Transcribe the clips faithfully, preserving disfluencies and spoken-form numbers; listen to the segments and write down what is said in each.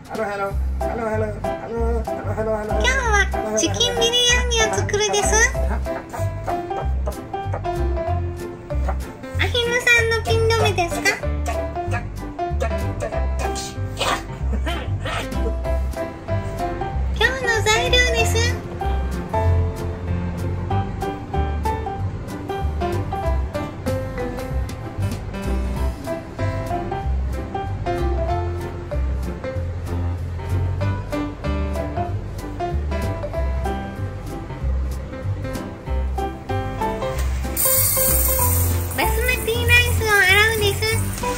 今日はチキンビリヤーニを作るです。アヒルさんのピン止めですか？今日の材料です。バスマティライスを洗うです。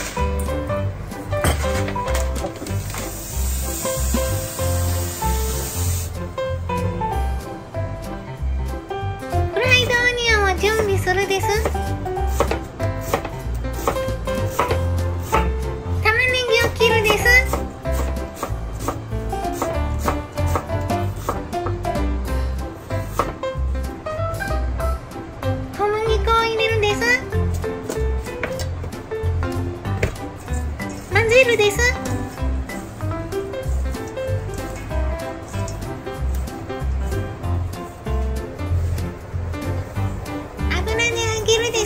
フライドオニオンを準備するです。玉ねぎを切るです。小麦粉を入れるです。混ぜるです。油で揚げるです。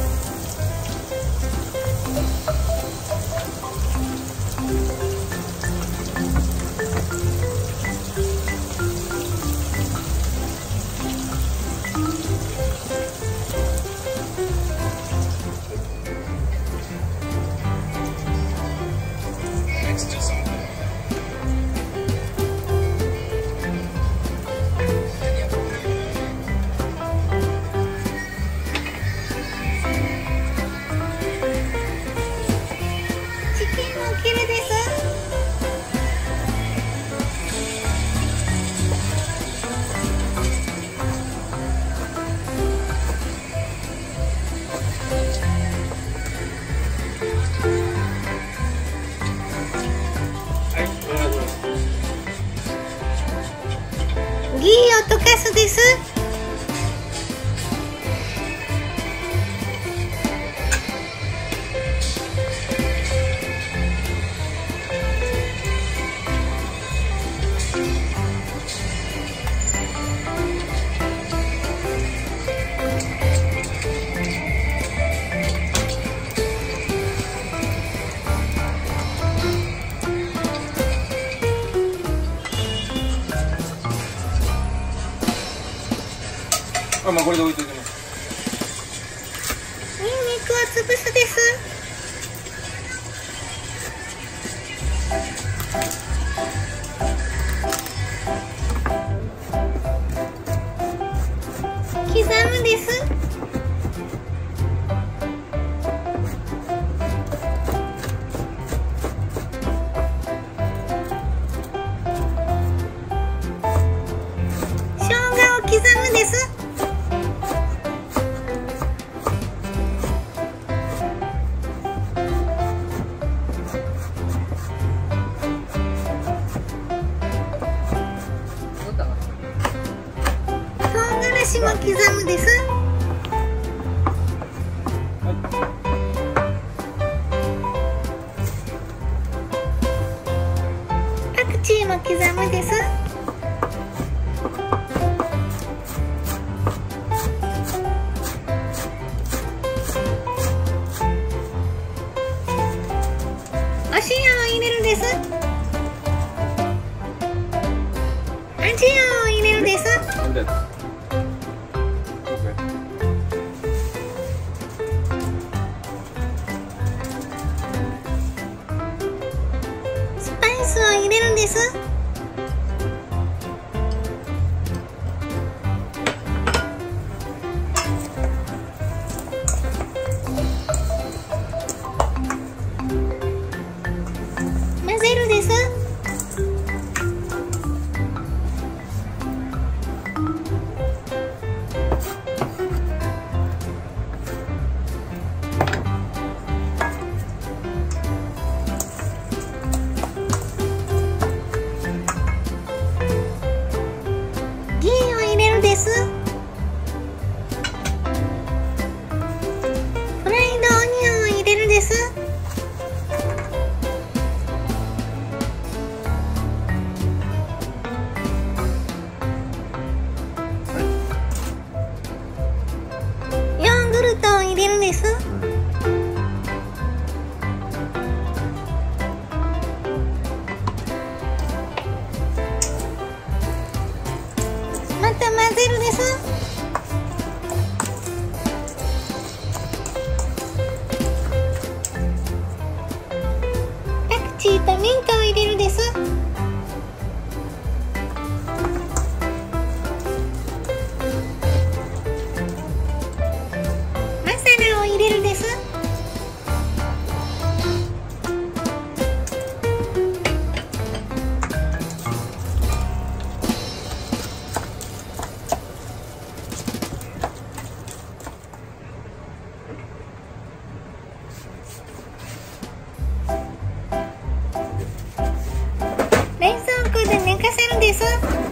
チキンを切るです。ギーを溶かすです。 あ、まあこれで置いといてます。 ニンニクを潰すです。刻むです。生姜を刻むです。唐辛子も刻むです。パクチーも刻むです。お塩を入れるです。味を入れるです。スパイスを入れるんです。混ぜるです。 せるです。パクチーとミントを入れるです。マサラを入れるです。冷蔵庫で寝かせるです。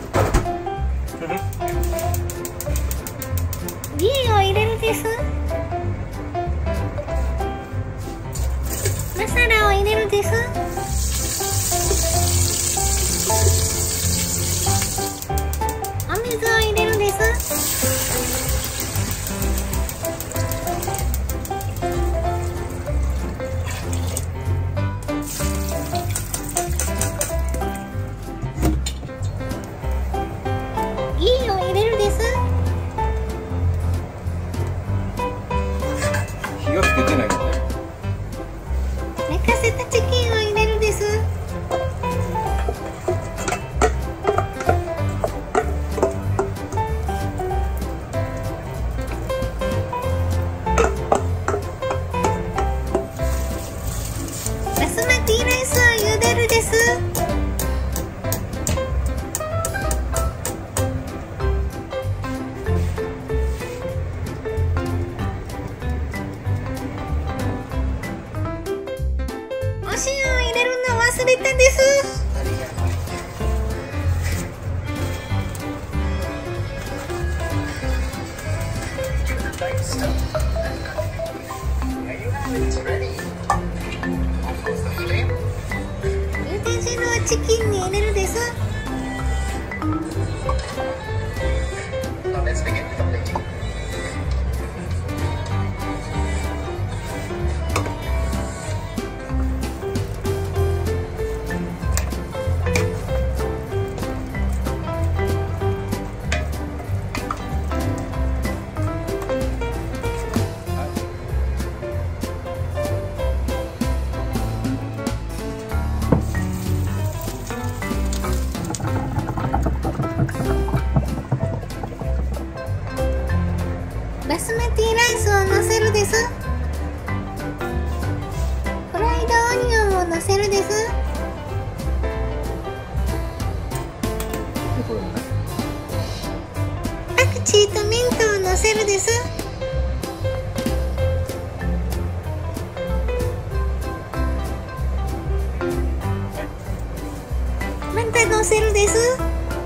ギーを入れるです。マサラを入れるです。お水を入れるです。ギーを入れるです。 火がつけてないのね。 寝かせたチキンを入れるです。バスマティライスを茹でるです。お塩を入れるの忘れたです。茹で汁をチキンに入れるです。バスマティライスをのせるです。フライドオニオンをのせるです。パクチーとミントをのせるです。またのせるです。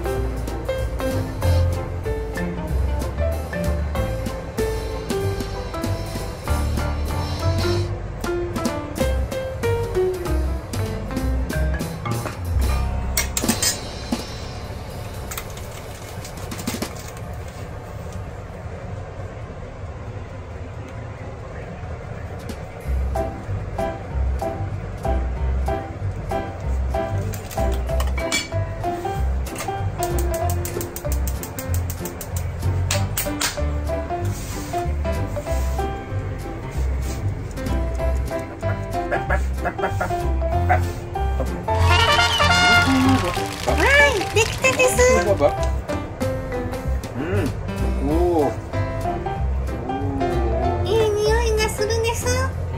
はい、できたです。 うん。おお。 いい匂いがするです。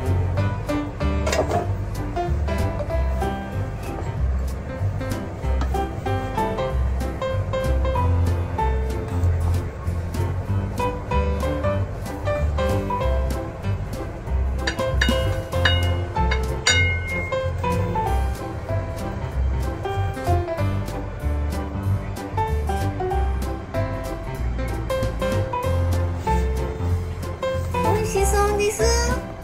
美味しそうです。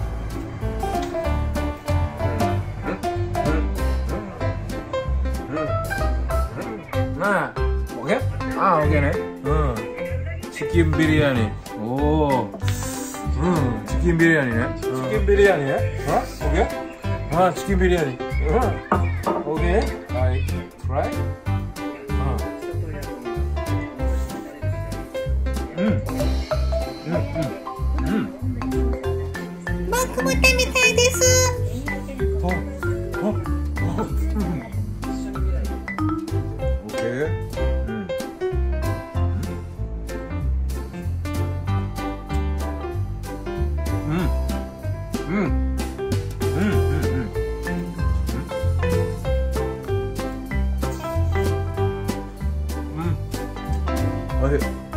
Nah, oke? Ah, oke nih. Hmm. Chicken biryani. Oh. Hmm, chicken biryani ya. Chicken biryani ya. Hah? Oke? Ah, chicken biryani. Hmm. Oke. I try. Ah. 어디